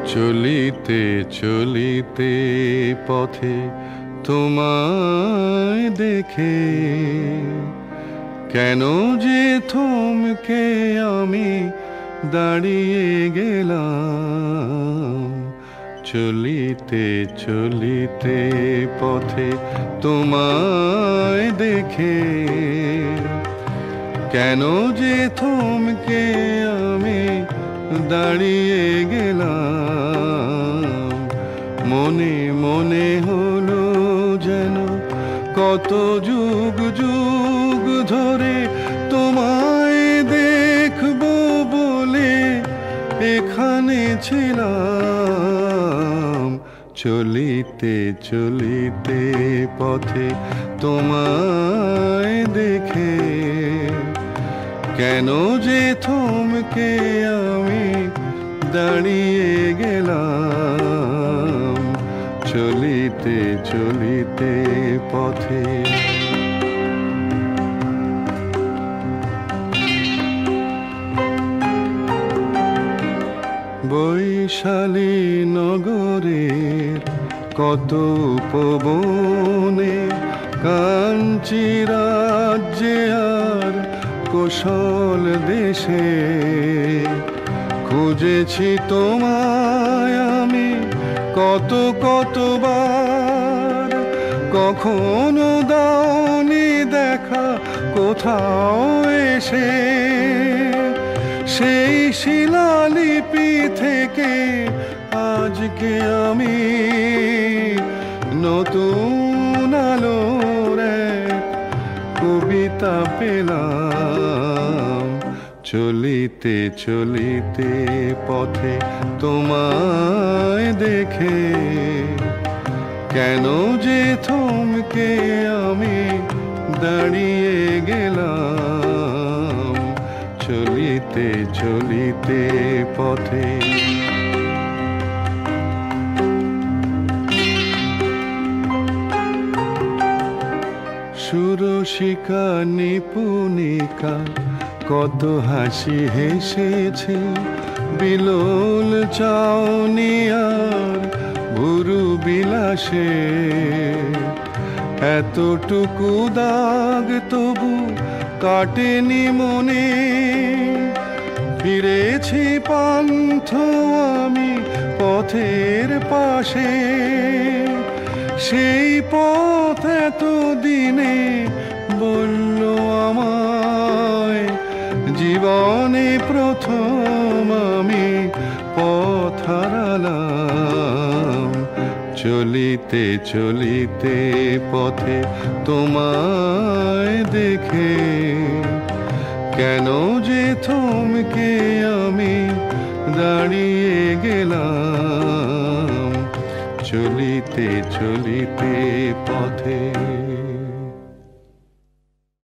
চলিতে চলিতে পথে তোমায় দেখে কেন যে থমকে আমি দাঁড়িয়ে গেলাম। চলিতে চলিতে পথে তোমায় দেখে কেন যে থমকে আমি দাঁড়িয়ে গেলাম। মনে মনে হলো যেন কত যুগ যুগ ধরে তোমায় দেখবো বলে এখানে ছিলাম। চলিতে চলিতে পথে তোমায় দেখে কেন যে থমকে আমি দাঁড়িয়ে গেলাম। চলিতে চলিতে পথে বৈশালী নগরের কত উপবনে কাঞ্চি রাজ্যে আর কোশল দেশে খুঁজেছি তোমায় আমি কত কতবার। কখনো দাওনি দেখা কোথাও এসে, সেই শিলালিপি থেকে আজকে আমি নতুন আলোর এক কবিতা পেলাম। চলিতে চলিতে পথে তোমায় দেখে কেন যে থমকে আমি দাঁড়িয়ে গেলাম। চলিতে চলিতে পথে সুরসিকা নিপুণিকা কত হাসি হেসেছে বিলোল চাউনি আর ভুরু বিলাসে। এতটুকু দাগ তবু কাটেনি মনে, ফিরেছি পান্থ আমি পথের পাশে। সেই পথ এত দিনে বলল আমায় জীবনে প্রথম আমি পথ হারালাম। চলিতে চলিতে পথে তোমায় দেখে কেন যে থমকে আমি দাঁড়িয়ে গেলাম। চলিতে চলিতে পথে